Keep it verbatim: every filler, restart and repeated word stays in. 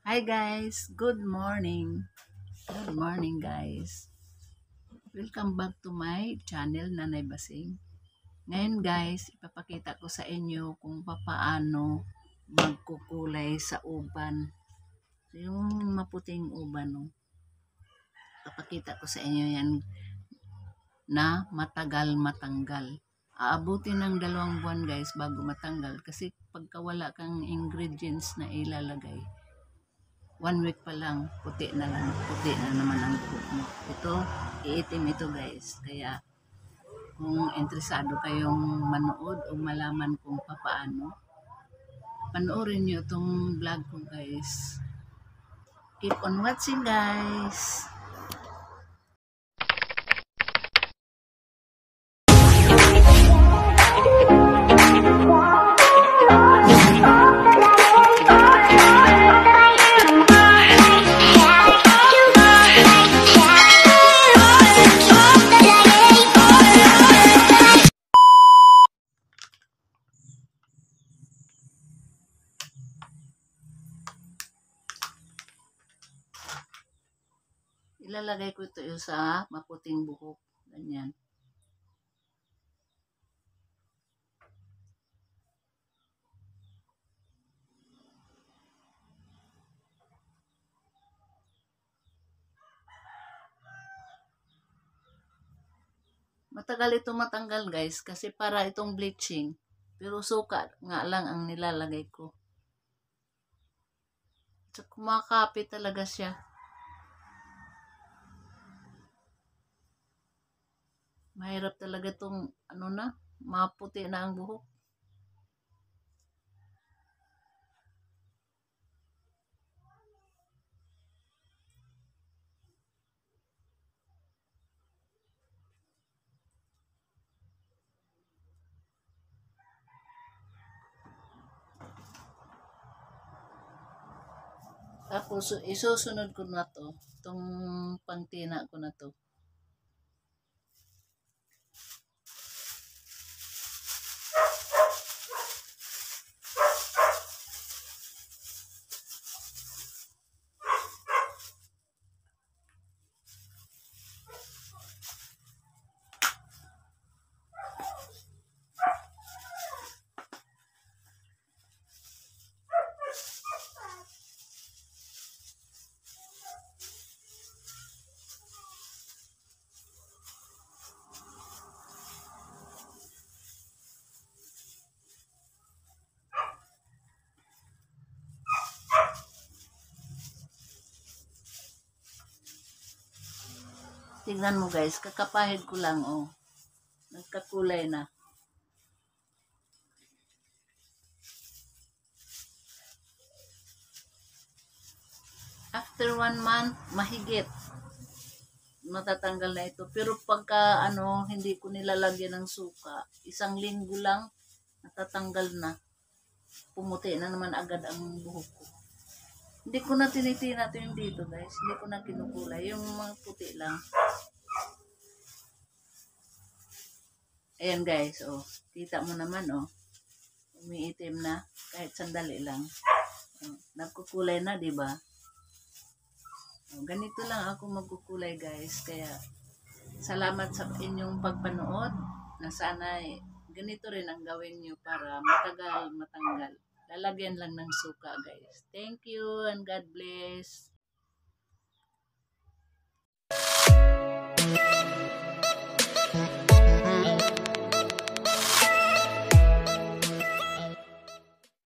Hi guys, good morning. Good morning guys. Welcome back to my channel Nanay Basing. Ngayon guys, ipapakita ko sa inyo kung papaano magkukulay sa uban. So, yung maputing uban, no? Ipapakita ko sa inyo yan na matagal matanggal. Aabutin ng dalawang buwan guys bago matanggal kasi pagka wala kang ingredients na ilalagay, one week pa lang, puti na lang, puti na naman ang buhok mo. Ito, iitim ito guys. Kaya, kung interesado kayong manood o malaman kung paano, panoorin nyo itong vlog ko guys. Keep on watching guys! Ilalagay ko ito sa maputing buhok. Ganyan. Matagal ito matanggal guys kasi para itong bleaching. Pero suka nga lang ang nilalagay ko. So, kumakapit talaga siya. Mahirap talaga itong ano na, maputi na ang buhok. Tapos isusunod ko na to, itong pangtina ko na to. Tingnan mo guys, kakapahid ko lang oh. Nagkakulay na. After one month, mahigit matatanggal na ito. Pero pagka ano, hindi ko nilalagyan ng suka, isang linggo lang, natatanggal na. Pumuti na naman agad ang buhok ko. Hindi ko na tinitina ito yung dito guys. Hindi ko na kinukulay. Yung mga puti lang. Ayan guys, oh. Kita mo naman, oh. Umiitim na. Kahit sandali lang. Oh, nagkukulay na, di ba? Oh, ganito lang ako magkukulay guys. Kaya, salamat sa inyong pagpanood. Na sana ganito rin ang gawin nyo para matagal, matanggal. Lalagyan lang ng suka guys. Thank you and God bless.